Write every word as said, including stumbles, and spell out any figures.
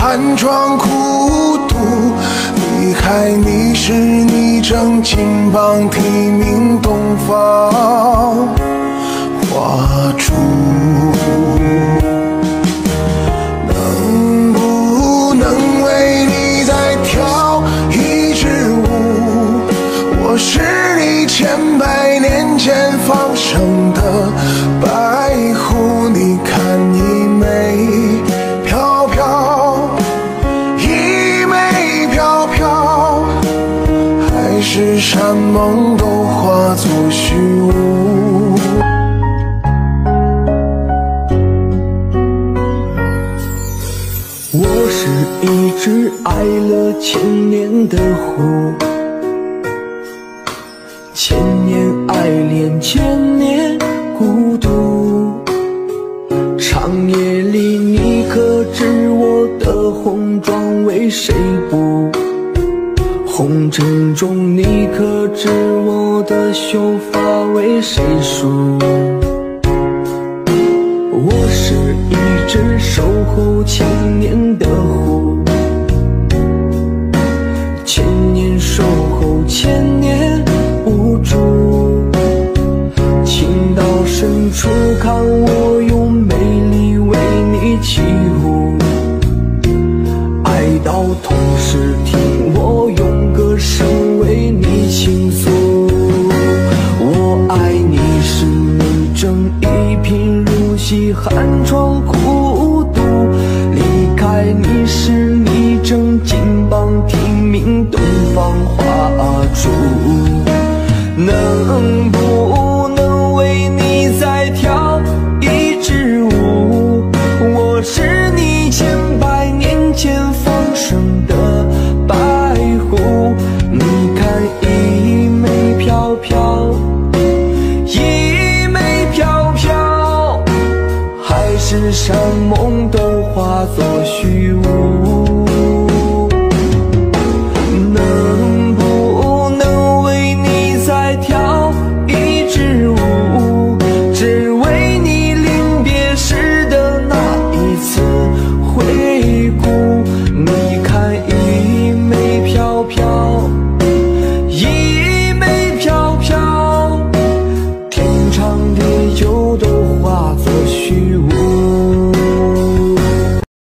寒窗苦读，离开你时，你正金榜题名，东方花烛。能不能为你再跳一支舞？我是你千百年前放生的白狐，你看一枚飘飘，一枚飘飘，海誓山盟都化作虚无。 我是一只爱了千年的狐，千年爱恋，千年孤独。长夜里你可知我的红妆为谁补？红尘中你可知我的秀发为谁梳？我是一只守候千年的狐，千年守候，千年无助。情到深处，看我用美丽为你起舞；爱到痛时，听我用歌声为你倾诉。我爱你时，你正一贫如洗，寒窗苦读；离开你时，你正金榜题名，东方花烛。能不能为你再跳一支舞？我是你千百年前放生的白狐，你看一枚飘飘，一枚飘飘，海誓山盟都化作虚无。